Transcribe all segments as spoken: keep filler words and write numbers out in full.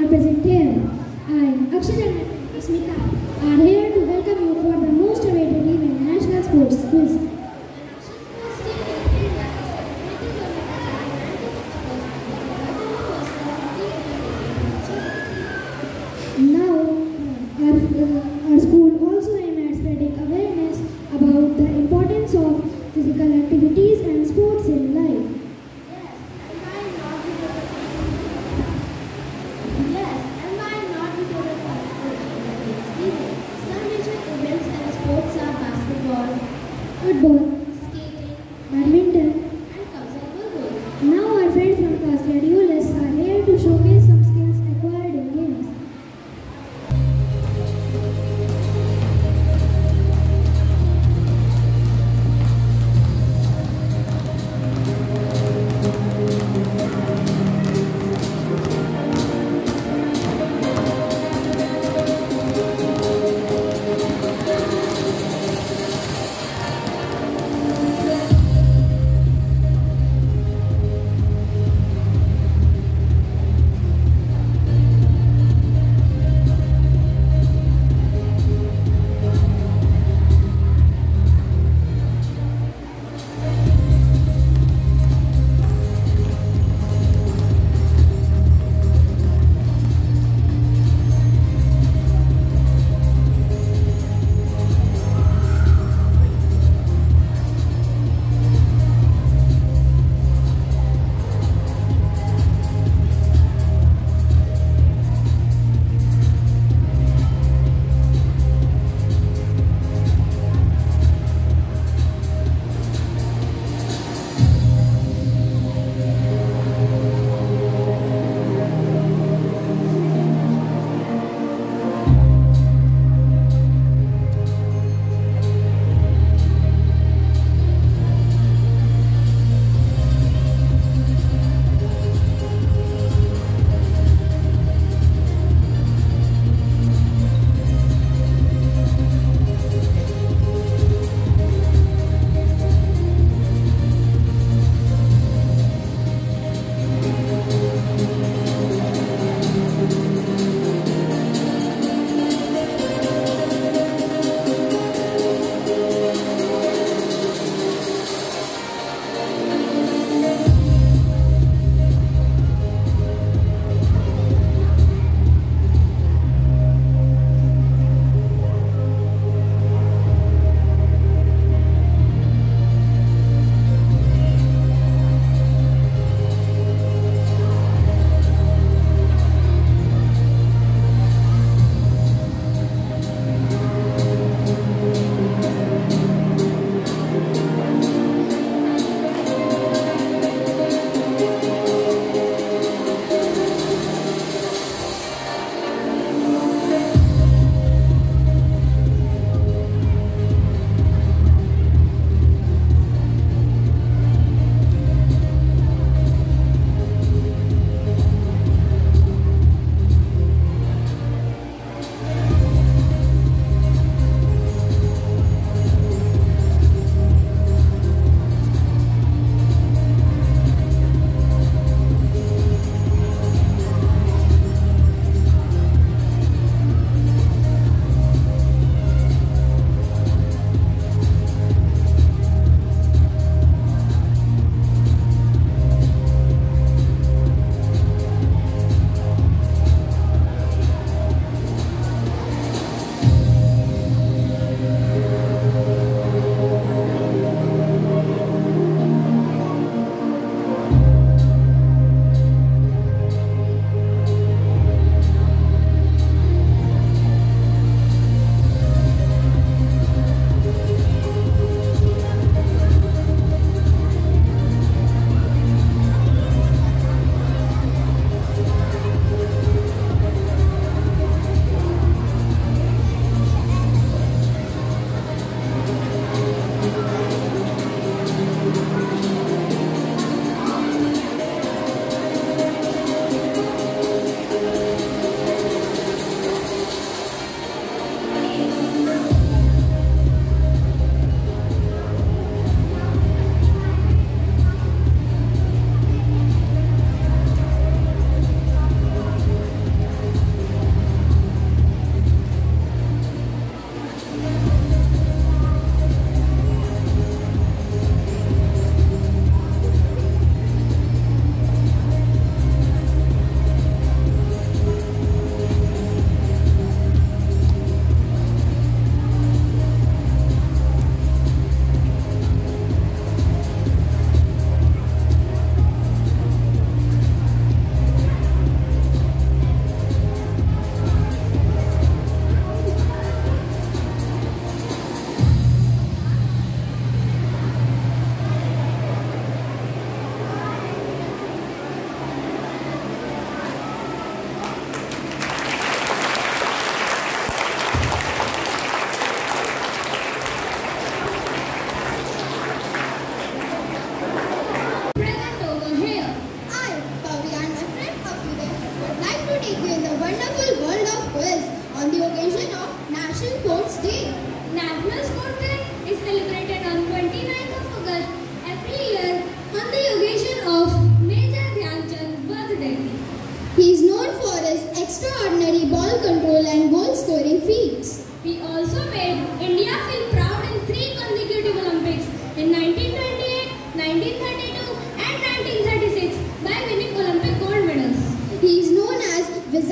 present here. I, Akshara and Smita, are here to welcome you for the most awaited event, National Sports Quiz. Now, our, uh, our school also aims at spreading awareness about the importance of physical activities and sports in life. Yes, and why not be total passport experience?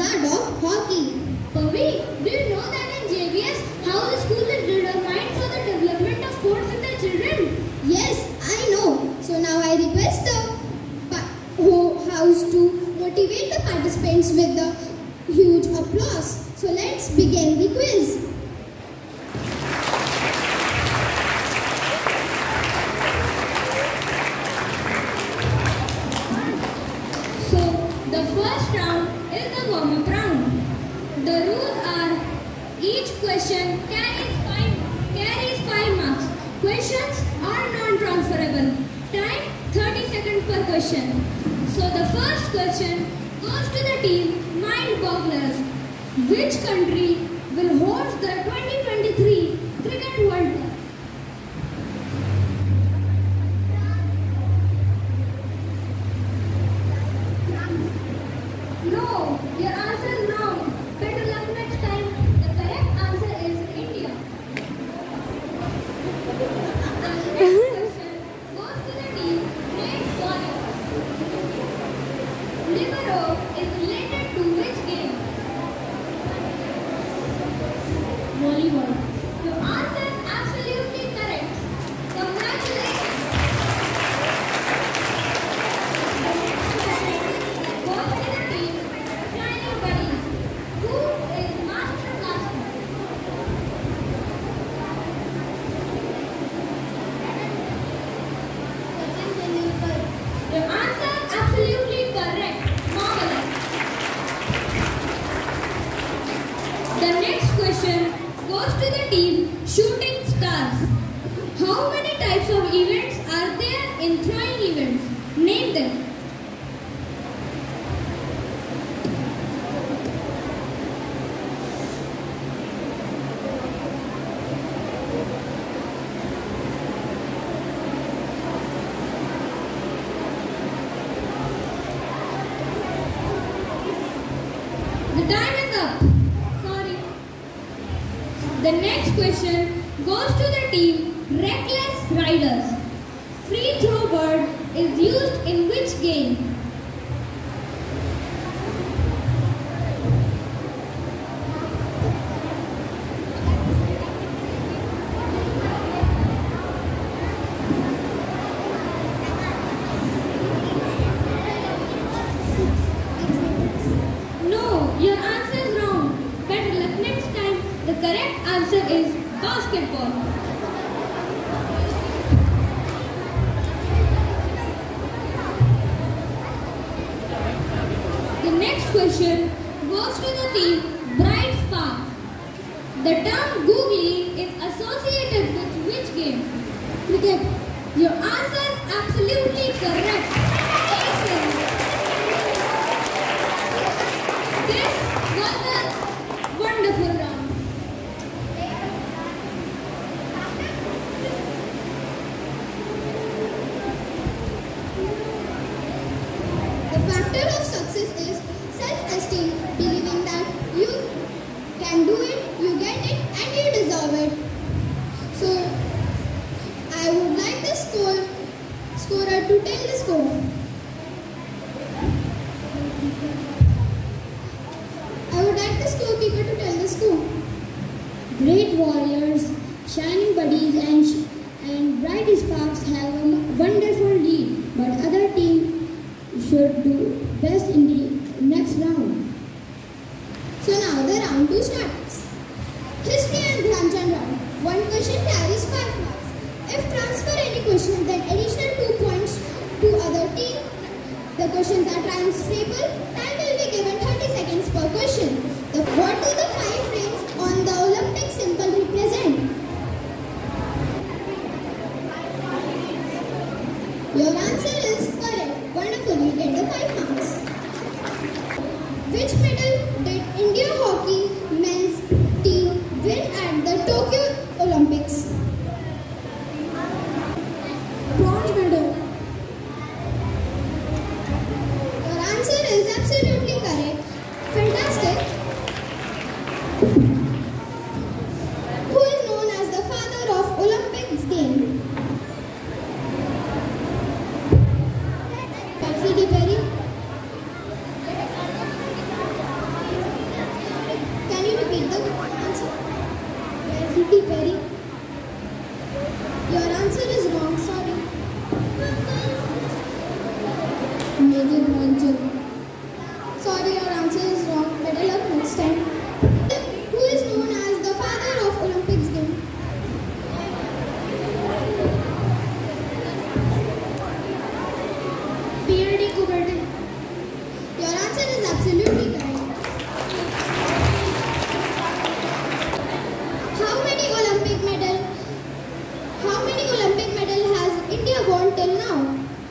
blood of hockey. Pavi, do you know that in J V S, how the school is determined for the development of sports in the children? Yes, I know. So now I request the whole house to motivate the participants with the huge applause. So let's begin the quiz. So the first round is the warm-up round. The rules are each question carries five, carries five marks. Questions are non-transferable. Time thirty seconds per question. So the first question goes to the team Mind Bogglers. Which country will host the twenty twenty-three Cricket World Cup? No, your answer is wrong. Better luck next time. The correct answer is India. The next question goes to the team Great Warriors. Libero is related to which game? Volleyball. Your answer is absolutely correct. Congratulations. The next question goes to the team Shining Buddies. Who is Master Blaster? Your answer is absolutely correct. Marvelous. The next question goes to the team Shooting Stars. How many types of events are there in throwing events? Name them. The time is up. Sorry. The next question goes to the team Reckless Riders. Free throw bird is used in which game? No, your answer is wrong. Better luck next time. The correct answer is basketball. The next question goes to the team Bright Spark. The term googly is associated with which game? Cricket. Your answer is absolutely correct. Excellent. This was a wonderful round. The factor of success is self-esteem, believing that you can do it, you get it, and you deserve it. So, I would like the score, scorer to tell the score. I would like the scorekeeper to tell the score. Great Warriors, Shining Buddies and, sh and Bright Sparks have a wonderful lead, but other team should do best in the next round. So now the round two starts. History and Dhyanchand round. One question carries five marks. If transfer any question, then additional two points to other team. The questions are transferable. Time will be given thirty seconds per question. The, what do the five rings on the Olympic symbol represent? Your answer is correct. Wonderful, you get the five marks. Which medal did India hockey men's team win at the Tokyo Olympics? Bronze medal. Your answer is absolutely correct. Fantastic. Who is known as the father of Olympics game? Patsy Perry. Katy Perry. Your answer is wrong, sorry. Major Dhyanchand. Sorry, your answer is wrong. Better luck next time. Who is known as the father of Olympics game? Pierre de Coubertin. Your answer is absolutely correct. How many Olympic medal? How many Olympic medal has India won till now?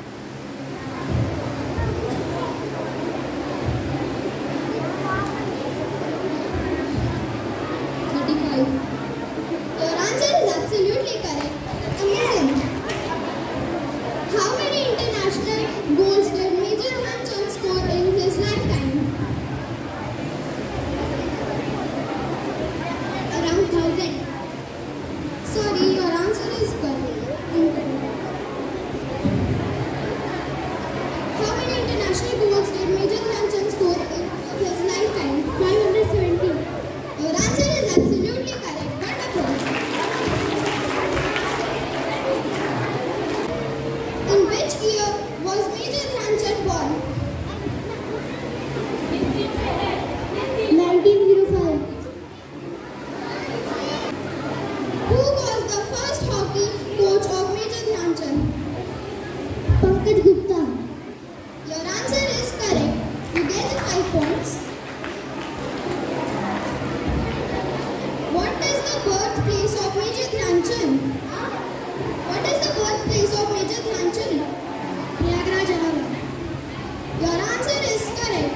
thirty-five. Your answer is absolutely correct. Amazing. How many international goals did Major Dhyanchand score in his lifetime? Around thousand. Sorry, your answer is correct. Incorrect. How many international goals did Major Dhyanchand score in his lifetime? five hundred seventy. Your answer is absolutely correct. Wonderful. In which year was Major Dhyanchand born? nineteen oh five. Who was the first hockey coach of Major Dhyanchand? Pankaj Gupta. Your answer is correct. You get the five points. What is the birthplace of Major Dhyanchand? What is the birthplace of Major Dhyanchand? Prayagraj, Allahabad. Your answer is correct.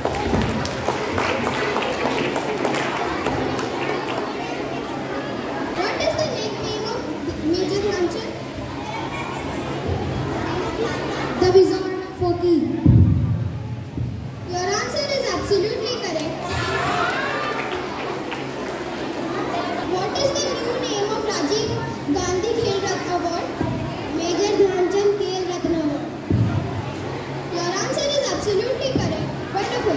What is the nickname of Major Dhyanchand? The Wizard of Hockey. Your answer is absolutely correct. What is the new name of Rajiv Gandhi Khel Ratna Award? Major Dhyanchand Khel Ratna Award. Your answer is absolutely correct. Wonderful.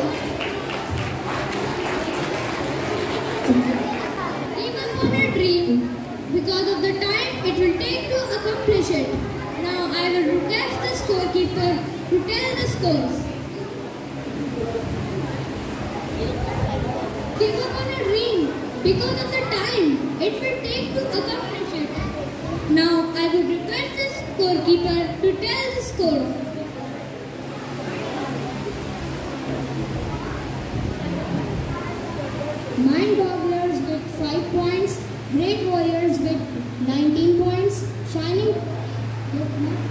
Give up on a dream because of the time it will take to accomplish it. Now I will request the scorekeeper to tell the scores. Give up on a dream because of the time it will take to accomplish it. Now I would request the scorekeeper to tell the score. Mind Bogglers with five points. Great Warriors with nineteen points. Shining with,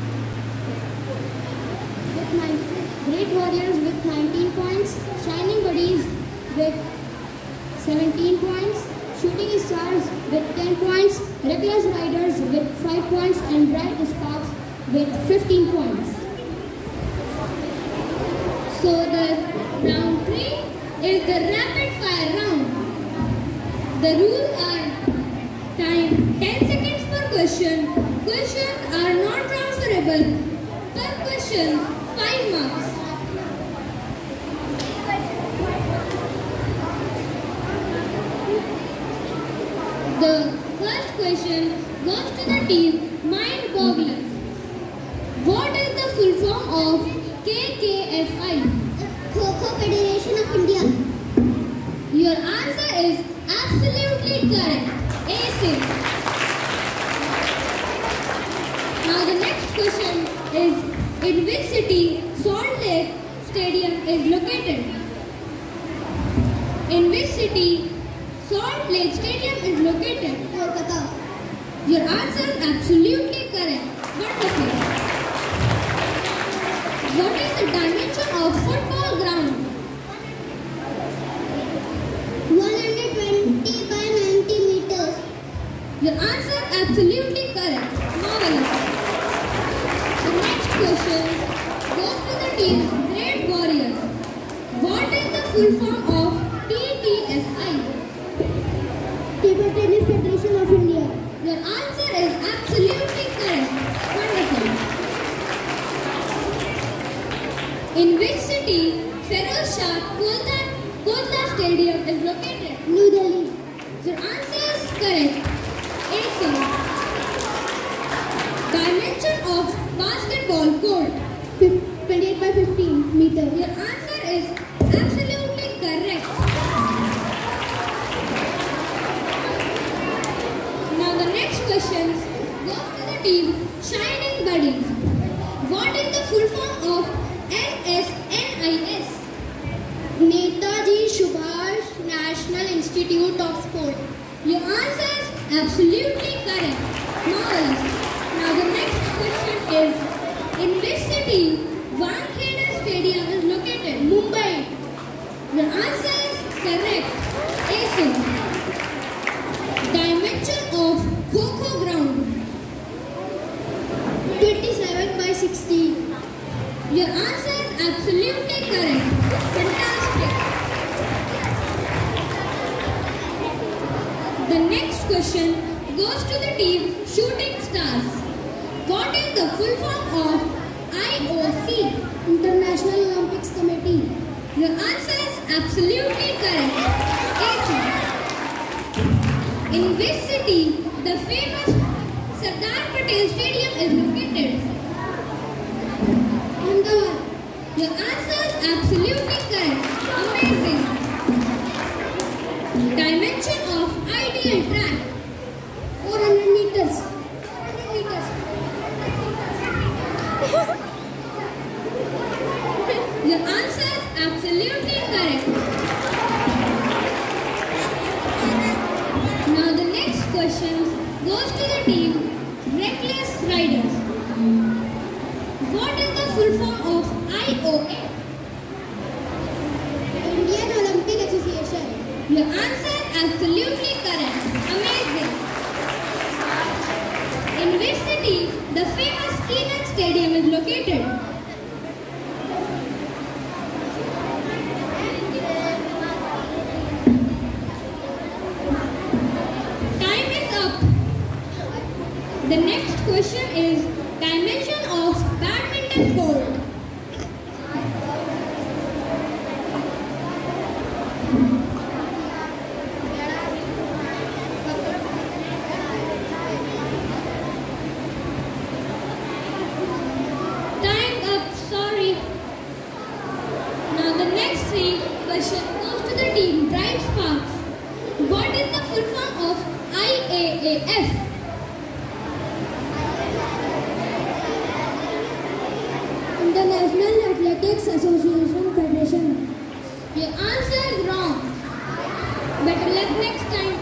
with nine, Great Warriors with nineteen points. Shining Buddies with seventeen points. Shooting Stars with ten points. Reckless Riders with five points. And Bright Sparks with fifteen points. So the round three is the rapid fire round. The rules are time ten seconds per question. Questions are not transferable. Per question five marks. The first question goes to the team Mind Bogglers. What is the full form of K K F I? Kho-Kho Federation of India. Your answer is absolutely correct. Ace. Now the next question is, in which city Salt Lake Stadium is located? In which city Salt Lake Stadium is located? Kolkata. Your answer is absolutely correct. Wonderful. What is the dimension of football ground? one hundred twenty by ninety meters. Your answer is absolutely correct. Marvelous. The next question goes to the team Great Warriors. What is the full form of T T F I? Table Tennis Federation of India. Your answer is absolutely correct. Wonderful. In which city Feroz Shah Kotla Kotla Stadium is located? New Delhi. Your answer is correct. basketball court? twenty-eight by fifteen meter. Your answer is absolutely correct. Now the next question goes to the team Shining Buddies. What is the full form of N S N I S? Netaji Subhash National Institute of Sport. Your answer is absolutely correct. Marvelous. Now the next question is, in which city Wankhede Stadium is located? Mumbai. Your answer is correct. Ace. Dimension of Kho-Kho ground? twenty-seven by sixteen. Your answer is absolutely correct. Fantastic. The next question goes to the team Shooting Stars. What is the full form of I O C? International Olympics Committee. Your answer is absolutely correct. Ace. In which city the famous Sardar Patel Stadium is located? Ahmedabad. Your answer is absolutely correct. Amazing. Dimension of ideal track? four hundred meters. four hundred meters. Your answer is absolutely correct. Now the next question goes to the team Reckless Riders. What is the full form of I O A? Indian Olympic Association. Your answer is absolutely correct. Amazing. In which city the famous Kenan Stadium is located? Time is up. The next question is dimension of badminton court. Time up, sorry. Now the next three question goes to the team Bright Sparks. What is the full form of I A A F? International Athletics Association Federation. Your answer is wrong. Better luck next time.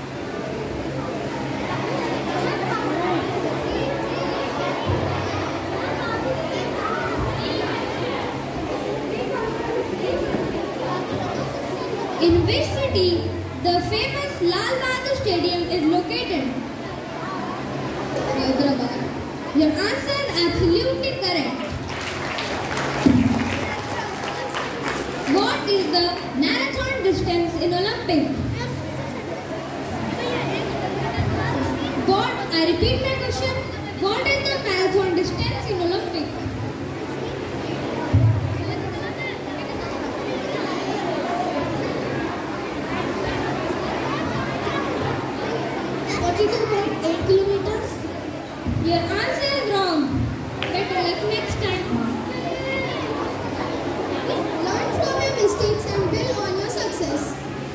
In which city the famous Lal Bahadur Stadium is located? Hyderabad. Your answer is absolutely correct. What is the marathon distance in Olympic? What? I repeat my question. What is the marathon distance in Olympic? forty-two point eight kilometers. Your answer is wrong. Better luck next time. Learn from your mistakes and build on your success.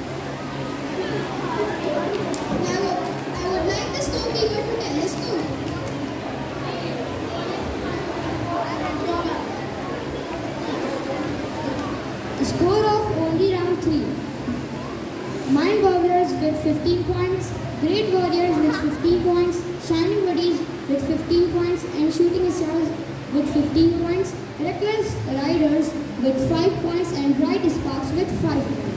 Now, I would like the scorekeeper to tell the score. The score of only round three. Mind Warriors with fifteen points, Great Warriors with fifteen points, Shining Buddies with fifteen points, and Shooting Stars with fifteen points, Reckless Riders with five points, and Bright Sparks with five points.